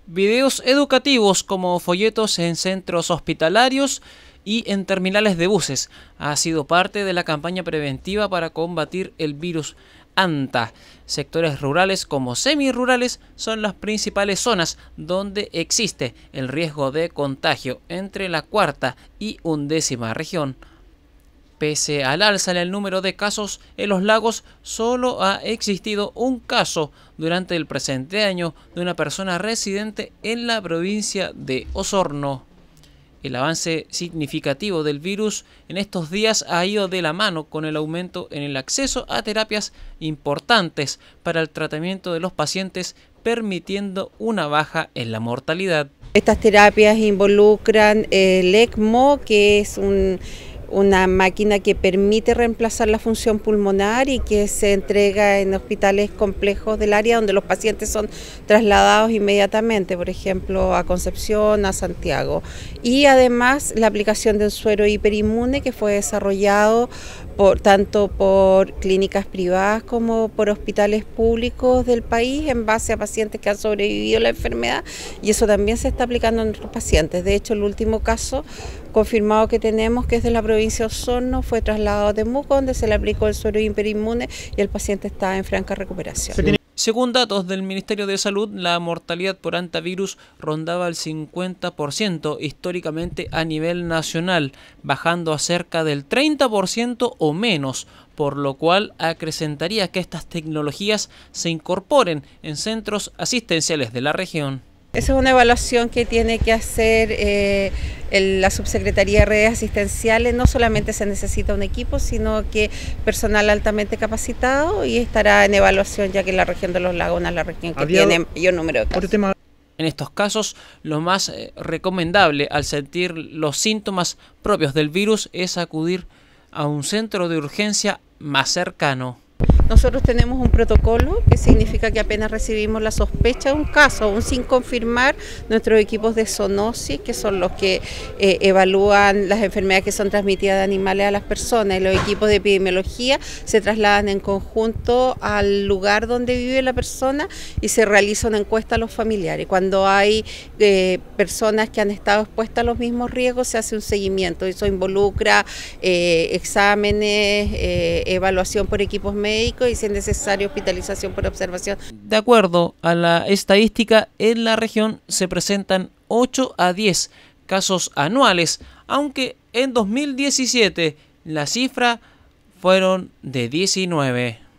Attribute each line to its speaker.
Speaker 1: Videos educativos como folletos en centros hospitalarios y en terminales de buses ha sido parte de la campaña preventiva para combatir el virus ANTA. Sectores rurales como semirurales son las principales zonas donde existe el riesgo de contagio entre la cuarta y 11ª región. Pese al alza en el número de casos en los lagos, solo ha existido un caso durante el presente año de una persona residente en la provincia de Osorno. El avance significativo del virus en estos días ha ido de la mano con el aumento en el acceso a terapias importantes para el tratamiento de los pacientes, permitiendo una baja en la mortalidad.
Speaker 2: Estas terapias involucran el ECMO, que es una máquina que permite reemplazar la función pulmonar y que se entrega en hospitales complejos del área donde los pacientes son trasladados inmediatamente, por ejemplo a Concepción, a Santiago. Y además la aplicación del suero hiperinmune, que fue desarrollado tanto por clínicas privadas como por hospitales públicos del país en base a pacientes que han sobrevivido a la enfermedad, y eso también se está aplicando a nuestros pacientes. De hecho, el último caso confirmado que tenemos, que es de la provincia de Osorno, fue trasladado a Temuco, donde se le aplicó el suero hiperinmune y el paciente está en franca recuperación.
Speaker 1: Según datos del Ministerio de Salud, la mortalidad por hantavirus rondaba el 50% históricamente a nivel nacional, bajando a cerca del 30% o menos, por lo cual acrecentaría que estas tecnologías se incorporen en centros asistenciales de la región.
Speaker 2: Esa es una evaluación que tiene que hacer la Subsecretaría de Redes Asistenciales. No solamente se necesita un equipo, sino que personal altamente capacitado, y estará en evaluación, ya que la región de los lagos es la región que tiene mayor número de casos.
Speaker 1: En estos casos, lo más recomendable al sentir los síntomas propios del virus es acudir a un centro de urgencia más cercano.
Speaker 2: Nosotros tenemos un protocolo, que significa que apenas recibimos la sospecha de un caso, aún sin confirmar, nuestros equipos de zoonosis, que son los que evalúan las enfermedades que son transmitidas de animales a las personas, y los equipos de epidemiología se trasladan en conjunto al lugar donde vive la persona y se realiza una encuesta a los familiares. Cuando hay personas que han estado expuestas a los mismos riesgos, se hace un seguimiento. Eso involucra exámenes, evaluación por equipos médicos y, si es necesario, hospitalización por observación.
Speaker 1: De acuerdo a la estadística, en la región se presentan 8 a 10 casos anuales, aunque en 2017 la cifra fueron de 19.